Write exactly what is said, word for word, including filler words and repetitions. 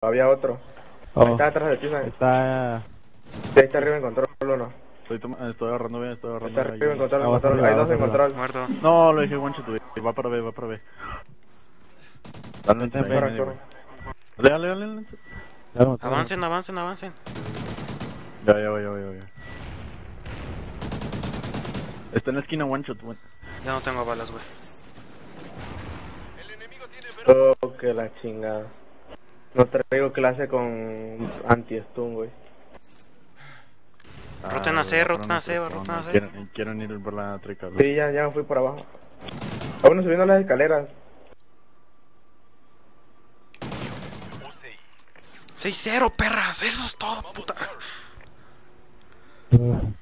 había otro. Oh, Ahí está atrás de ti, ¿sabes? está... Sí, ahí está arriba en control, uno. Estoy, toma- estoy agarrando bien, estoy agarrando Está bien. arriba en control, en Vamos control. arriba, Hay dos vamos en arriba. control. Muerto. No, lo dije one shot, güey. Va para B, va para B. Dale, Vente, ahí, Para ahí, acá. güey. Dale, dale, dale, dale. Ya lo mataron. Avancen, avancen, avancen. Ya, ya, voy, ya, voy, ya, voy. Está en la esquina one shot, güey. Ya no tengo balas, güey. Oh, que la chingada. No traigo clase con anti-stun, güey. Roten a C, Ah, roten a C, no, roten a no, C. Quieren, quieren ir por la trica, güey. Sí, ya, ya me fui por abajo. A uno subiendo las escaleras. seis cero, perras. Eso es todo, puta. Uh.